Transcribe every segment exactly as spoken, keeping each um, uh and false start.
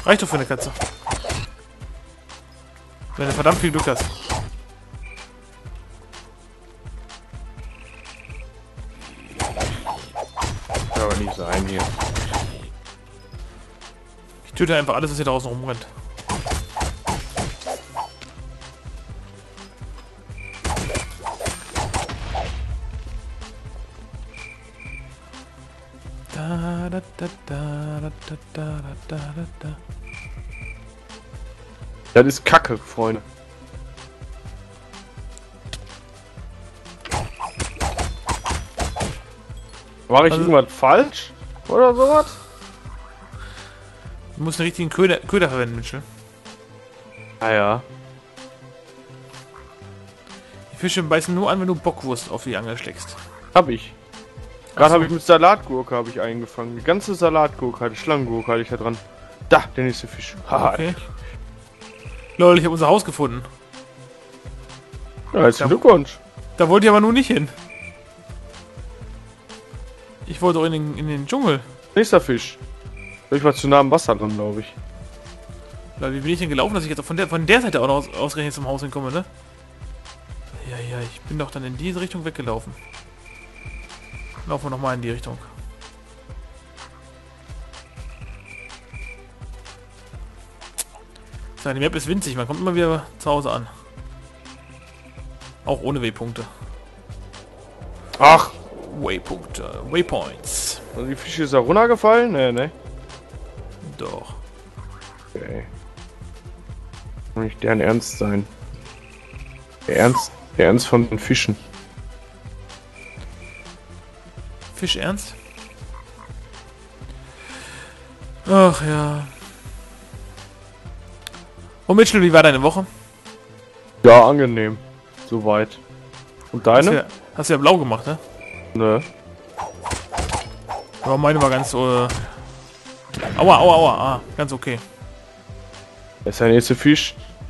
Reicht doch für eine Katze. Wenn du verdammt viel Glück hast. Kann aber nicht sein hier. Ich töte einfach alles, was hier draußen rumrennt. Da, da, da, da, da, da, da, da, da. Das ist Kacke, Freunde. Mache ich Also, irgendwas falsch? Oder sowas? Du musst einen richtigen Köder, Köder verwenden, Mitchell. Ah ja. Die Fische beißen nur an, wenn du Bockwurst auf die Angel schlägst. Hab ich. Gerade so. habe ich mit Salatgurke habe ich eingefangen. Die ganze Salatgurke hatte, Schlangengurke hatte ich da dran. Da, der nächste Fisch. Haha. Okay. Lol, ich habe unser Haus gefunden. Ja, herzlichen Glückwunsch. Da wollte ich aber nur nicht hin. Ich wollte doch in den, in den Dschungel. Nächster Fisch. Ich war zu nah am Wasser dran, glaube ich. Lol, wie bin ich denn gelaufen, dass ich jetzt auch von der, von der Seite auch noch aus, ausgerechnet zum Haus hinkomme, ne? Ja, ja, ich bin doch dann in diese Richtung weggelaufen. Laufen wir nochmal in die Richtung. So, die Map ist winzig, man kommt immer wieder zu Hause an. Auch ohne Waypunkte. Ach! Waypunkte, Waypoints. Also die Fische ist da runtergefallen? Ne, ne. Doch. Okay. Kann nicht deren Ernst sein. Der Ernst, der Ernst von den Fischen. Fisch ernst? Ach ja. Und Mitchell, wie war deine Woche? Ja, angenehm. Soweit. Und Hast du deine? ja, hast du ja blau gemacht, ne? Ne. Aber meine war ganz... Äh, aua, aua, aua. Ah, ganz okay. Das ist der nächste Fisch.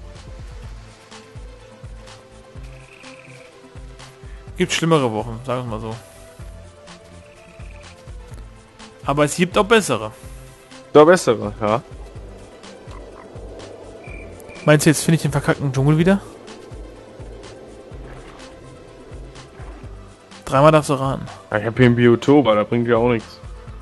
Gibt schlimmere Wochen, sagen wir mal so. Aber es gibt auch bessere. Der bessere, ja. Meinst du, jetzt finde ich den verkackten Dschungel wieder? Dreimal darfst du raten. Ja, ich hab hier ein Biotop, aber da bringt ja auch nichts.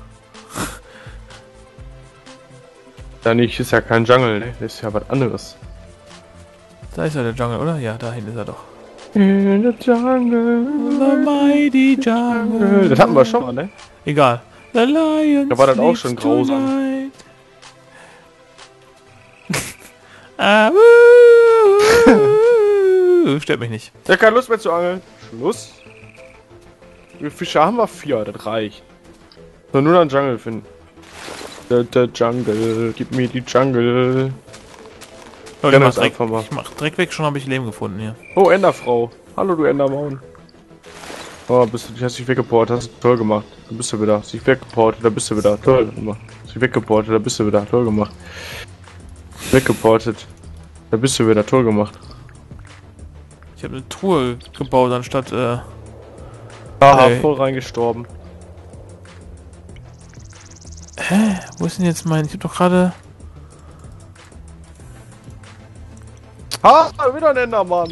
Da nicht, ist ja kein Jungle, ne? Das ist ja was anderes. Da ist ja der Dschungel, oder? Ja, dahin ist er doch. In the jungle. The mighty jungle. Das hatten wir schon mal, ne? Egal. The lion. Da war das auch schon grausam. ah, wuh, stört mich nicht. Ja, keine Lust mehr zu angeln. Schluss. Wie viele Fische haben wir? Vier, das reicht. So, nur noch einen Jungle finden. Der, der Jungle, gib mir die Jungle. Oh, ich, Ja, mach das Dreck, einfach mal. ich mach Dreck weg, schon habe ich Leben gefunden hier. Oh, Enderfrau. Hallo, du Endermaun. Oh, bist du, du hast dich weggeportet, hast du toll gemacht. Da bist du wieder. Hast dich weggeportet, da bist du wieder. Toll gemacht. Hast dich weggeportet, da bist du wieder. Toll gemacht. Weggeportet. Da bist du wieder. Toll gemacht. Ich habe eine Truhe gebaut, anstatt, äh... Aha, Hey. voll reingestorben. Hä? Wo ist denn jetzt mein... Ich hab doch gerade... Ah, wieder ein Endermann.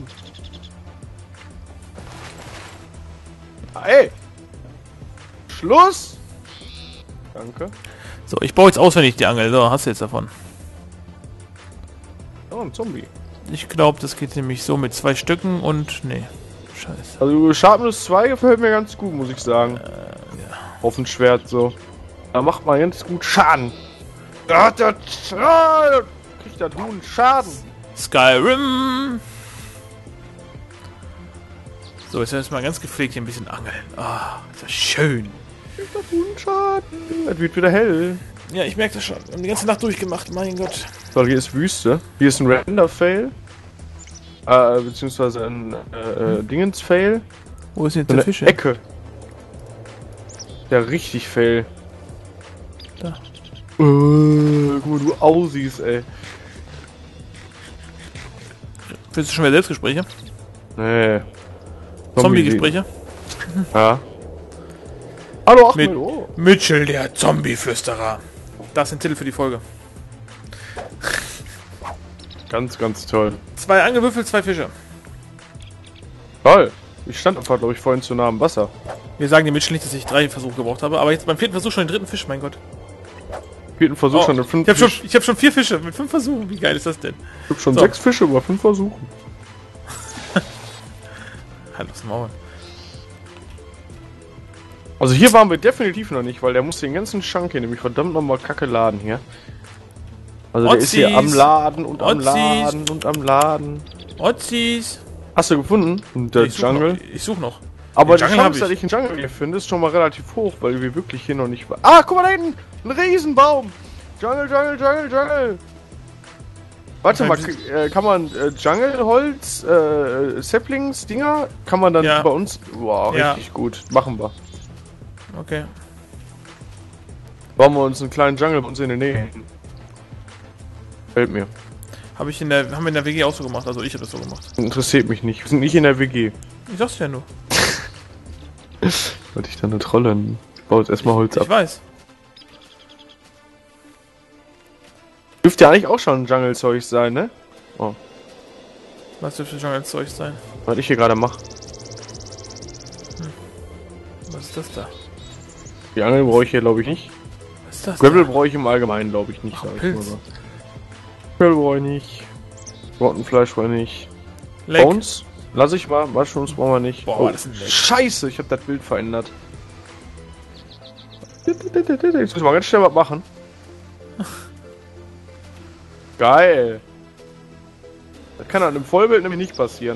Ey. Schluss. Danke. So, ich baue jetzt auswendig die Angel. So, hast du jetzt davon. Oh, ein Zombie. Ich glaube, das geht nämlich so mit zwei Stücken und... Nee. Scheiße. Also Sharpness zwei gefällt mir ganz gut, muss ich sagen. Äh, ja. Auf dem Schwert so. Da macht man ganz gut Schaden. Da hat der... Da kriegt der Huhn Schaden. Skyrim! So, jetzt erstmal ganz gepflegt hier ein bisschen angeln. Ah, ist das schön. Kriegt der Huhn Schaden. Es wird wieder hell. Ja, ich merke das schon. Wir haben die ganze Nacht durchgemacht, mein Gott. So, hier ist Wüste. Hier ist ein Render-Fail. Äh, beziehungsweise ein äh, äh, Dingens-Fail. Wo ist jetzt So der eine Fisch? Ecke. Der richtig Fail. Da. Äh, guck mal, du aussiehst, ey. Willst du schon wieder Selbstgespräche? Nee. Zombie-Gespräche? Ja. Hallo, Achmed. Mit Oh. Mitchell, der Zombie-Flüsterer. Das ist ein Titel für die Folge. Ganz, ganz toll. Zwei angewürfelt, zwei Fische. Toll. Ich stand einfach, glaube ich, vorhin zu nah am Wasser. Wir sagen dem Mitchell nicht, dass ich drei Versuche gebraucht habe, aber jetzt beim vierten Versuch schon den dritten Fisch, mein Gott. Vierten Versuch Oh, schon den fünften ich habe Fisch. schon, ich hab schon vier Fische mit fünf Versuchen. Wie geil ist das denn? Ich habe schon So. sechs Fische über fünf Versuchen. Halt aufs Maul. Also hier waren wir definitiv noch nicht, weil der muss den ganzen Schrank hier nämlich verdammt nochmal kacke laden hier. Also der ist hier am Otzis. Laden und am Otzis. Laden und am Laden. Otzis. Hast du gefunden? Der Ich such Jungle? noch. Ich such noch. Aber Den die Jungle hab Chance, dass ich. ich einen Jungle hier finde, ist schon mal relativ hoch, weil wir wirklich hier noch nicht waren. Ah, guck mal da hinten! Ein Riesenbaum! Jungle, Jungle, Jungle, Jungle! Warte mal, Halt, k- äh, kann man äh, Jungle-Holz, äh, Saplings, Dinger, kann man dann Ja. bei uns... Wow, Ja. richtig gut. Machen wir. Okay. Bauen wir uns einen kleinen Jungle bei uns in der Nähe. Fällt mir. Habe ich in der, haben wir in der W G auch so gemacht, also ich habe das so gemacht. Interessiert mich nicht. Wir sind nicht in der W G. Ich sag's dir ja nur. Wollte ich da eine Trolle? Ich baue jetzt erstmal Holz Ich ab. weiß. Dürfte ja eigentlich auch schon ein Jungle-Zeug sein, ne? Oh, Was dürfte schon als Zeug sein? was ich hier gerade mache. Was ist das da? Die Angel brauche ich hier, glaube ich, nicht. Was ist das Gravel da? brauche ich im Allgemeinen, glaube ich, nicht. Ach, sag ich Pilz. mal so. Gravel brauche ich nicht. Rottenfleisch brauche ich nicht. Leck. Bones? Lass ich mal. Mushrooms brauchen wir nicht. Boah, das ist ein Leck. Scheiße, ich habe das Bild verändert. Jetzt müssen wir ganz schnell was machen. Geil. Das kann an einem Vollbild nämlich nicht passieren.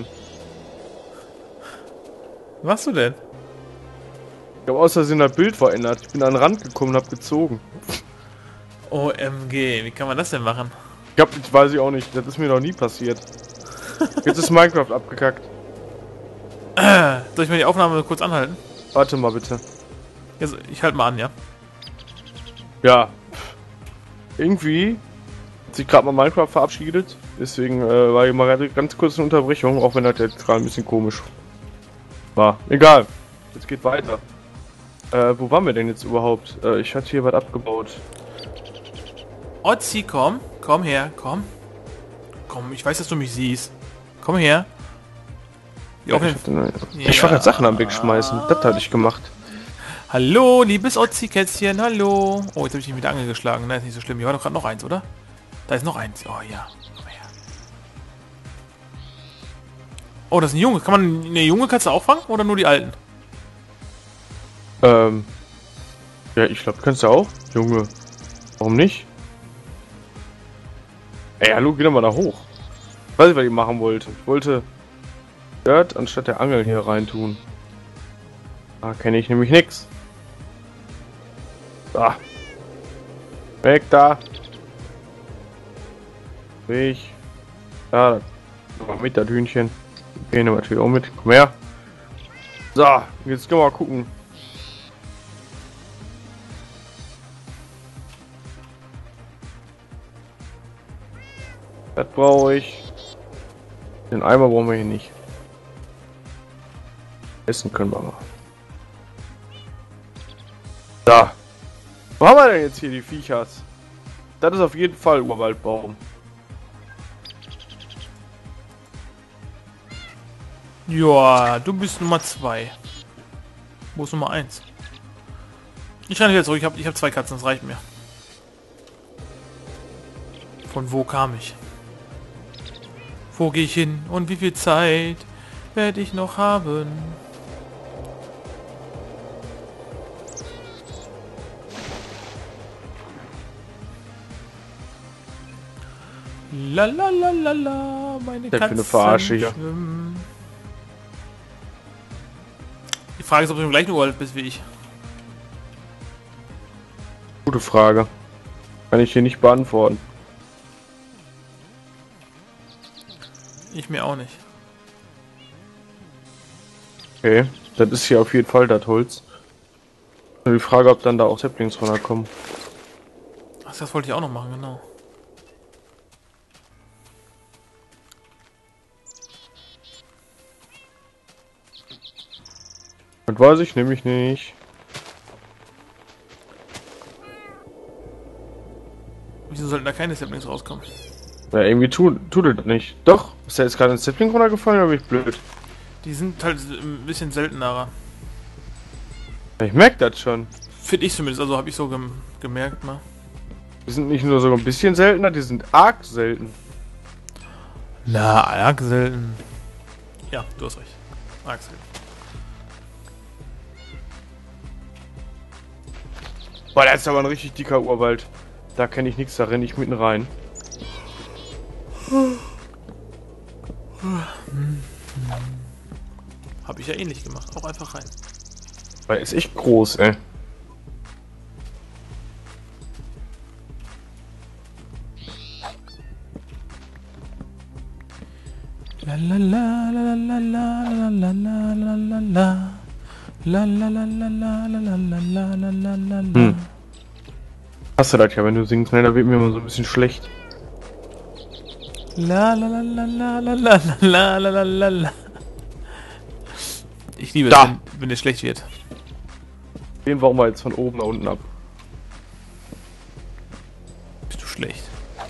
Was machst du denn? Ich habe aus Versehen das Bild verändert. Ich bin an den Rand gekommen und habe gezogen. O M G, wie kann man das denn machen? Ich hab, das weiß ich auch nicht. Das ist mir noch nie passiert. Jetzt ist Minecraft abgekackt. Soll ich mal die Aufnahme kurz anhalten? Warte mal bitte. Ja, so, ich halte mal an, ja? Ja. Irgendwie hat sich gerade mal Minecraft verabschiedet. Deswegen äh, war hier mal gerade ganz kurz eine Unterbrechung, auch wenn das jetzt gerade ein bisschen komisch war. Egal. Jetzt geht weiter. Äh, wo waren wir denn jetzt überhaupt? Äh, ich hatte hier was abgebaut. Otzi, komm. Komm her, komm. Komm, ich weiß, dass du mich siehst. Komm her. Die Ja, ich Aufnahme- hatte eine- ich war gerade Sachen am Wegschmeißen. Das hatte ich gemacht. Hallo, liebes Otzi-Kätzchen, hallo. Oh, jetzt habe ich ihn wieder angeschlagen. Na, ist nicht so schlimm. Hier war doch gerade noch eins, oder? Da ist noch eins. Oh ja. Komm her. Oh, das ist ein Junge. Kann man eine junge Katze auch fangen oder nur die alten? Ähm. Ja, ich glaube, kannst du auch. Junge. Warum nicht? Ey, hallo, geh doch mal da hoch. Ich weiß nicht, was ich machen wollte. Ich wollte Dirt anstatt der Angel hier reintun. Da kenne ich nämlich nix. Da. Weg da. Weg. Da. Mal mit, das Hühnchen. Gehen wir natürlich auch mit. Komm her. So, jetzt können wir mal gucken. Das brauche ich. Den Eimer brauchen wir hier nicht. Essen können wir mal. Da. Wo haben wir denn jetzt hier die Viechers? Das ist auf jeden Fall Urwaldbaum. Ja, du bist Nummer zwei. Wo ist Nummer eins? Ich renne wieder zurück. Ich habe ich hab zwei Katzen, das reicht mir. Von wo kam ich? Wo gehe ich hin? Und wie viel Zeit werde ich noch haben? La la la la la, meine Das für eine Katzen Verarsche hier. schwimmen. Die Frage ist, ob du im gleichen Urwald bist wie ich. Gute Frage. Kann ich hier nicht beantworten. Ich mir auch nicht. Okay, das ist hier auf jeden Fall das Holz. Nur die Frage, ob dann da auch Saplings runterkommen. Ach, das wollte ich auch noch machen, genau. Das weiß ich nämlich nicht. Wieso sollten da keine Saplings rauskommen? Ja, irgendwie tut, tut er das nicht. Doch, ist der jetzt gerade ein Sapling runtergefallen oder bin ich blöd? Die sind halt ein bisschen seltener. Ich merke das schon. Finde ich zumindest, also habe ich so gem gemerkt, ne? Die sind nicht nur so ein bisschen seltener, die sind arg selten. Na, arg selten. Ja, du hast recht. Arg selten. Boah, da ist aber ein richtig dicker Urwald. Da kenne ich nichts, da renne ich mitten rein. Habe ich ja ähnlich gemacht. Auch einfach rein. Weil ist echt groß, ey. La la la la la la la la la la la. La la la la la la la la la la la la. Hm. Hast du das ja, wenn du singst, ne, da wird mir immer so ein bisschen schlecht. La la la la la la la la la la la la. Ich liebe Da. es, wenn, wenn es schlecht wird. Den bauen wir jetzt von oben nach unten ab. Bist du schlecht?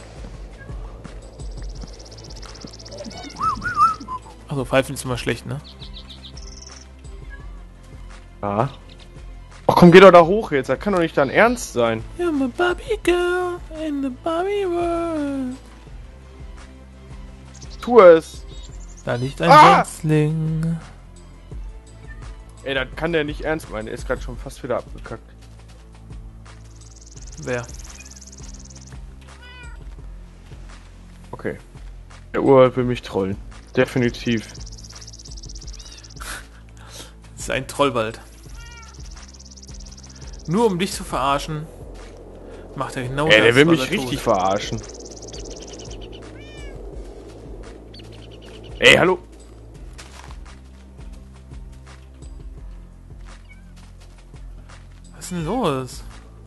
Also Pfeifen ist immer schlecht, ne? Ja. Ach komm, geh doch da hoch jetzt, das kann doch nicht dein Ernst sein. You're my Barbie girl in the Barbie world. Tu es! Da liegt ein Ah! Setzling. Ey, das kann der nicht ernst meinen, er ist gerade schon fast wieder abgekackt. Wer? Okay. Der Urwald will mich trollen. Definitiv. Das ist ein Trollwald. Nur um dich zu verarschen, macht er genau Ey, das. der will was mich er richtig tut. verarschen. Ey, hallo! Was ist denn los?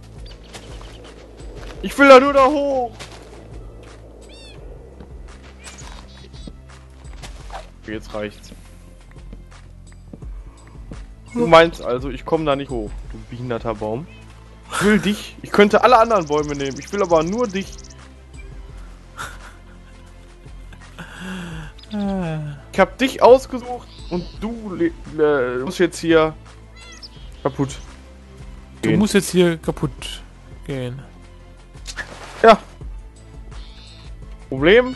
Ich will da nur da hoch! Okay, jetzt reicht's. Du meinst also, ich komme da nicht hoch, du behinderter Baum. Ich will dich. Ich könnte alle anderen Bäume nehmen. Ich will aber nur dich. Ich hab dich ausgesucht und du äh, musst jetzt hier kaputt Du gehen. musst jetzt hier kaputt gehen. Ja. Problem?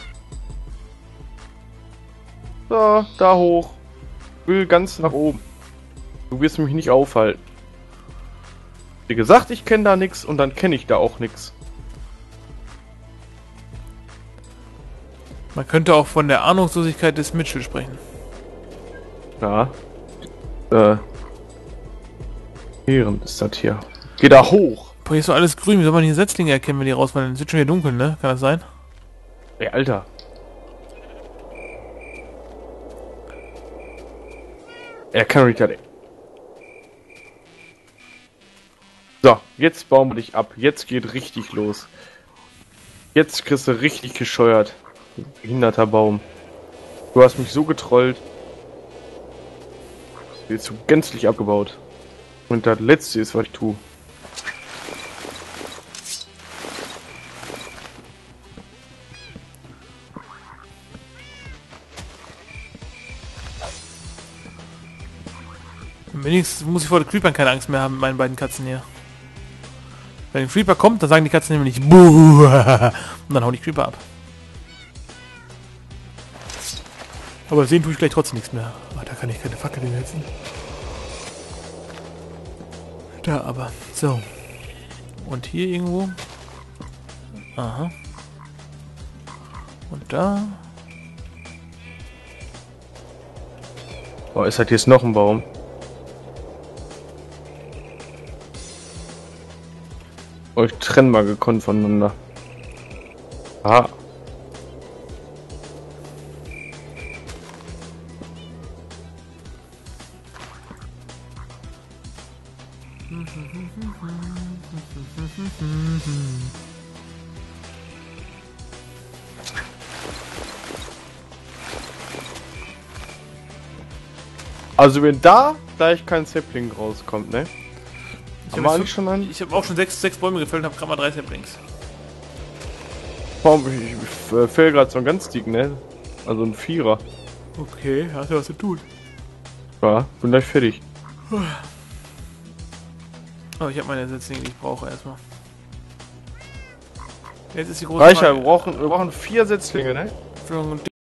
So, da hoch. Ich will ganz nach oben. Du wirst mich nicht aufhalten. Wie gesagt, ich kenne da nix und dann kenne ich da auch nix. Man könnte auch von der Ahnungslosigkeit des Mitchell sprechen. Ja. Äh. Ehren ist das hier. Geh da hoch! Boah, hier ist doch alles grün. Wie soll man hier Setzlinge erkennen, wenn die rausfallen? Es wird schon wieder dunkel, ne? Kann das sein? Ey, Alter. Er kann nicht. So, jetzt bauen wir dich ab. Jetzt geht richtig los. Jetzt kriegst du richtig gescheuert. Behinderter Baum. Du hast mich so getrollt. Jetzt so gänzlich abgebaut. Und das letzte ist, was ich tue. Wenigstens muss ich vor den Creepern keine Angst mehr haben mit meinen beiden Katzen hier. Wenn ein Creeper kommt, dann sagen die Katzen nämlich Buh! Und dann hauen die Creeper ab. Aber sehen tue ich gleich trotzdem nichts mehr. Oh, da kann ich keine Fackel hinsetzen. Da aber. So. Und hier irgendwo. Aha. Und da. Oh, ist halt jetzt noch ein Baum. Euch trennen mal gekonnt voneinander. Ah. Also wenn da gleich kein Sapling rauskommt, ne? Ich Haben habe wir eigentlich schon einen? ich hab auch schon sechs, sechs Bäume gefällt und habe gerade mal drei Saplings. Warum? Ich, ich äh, fäll gerade so einen ganz dicken, ne? Also ein Vierer. Okay, hast du was zu tun. Ja, bin gleich fertig. Oh, ich habe meine Setzlinge, die ich brauche erstmal. Jetzt ist die große Reicher, Frage. wir brauchen, wir brauchen vier Setzlinge, ne? Für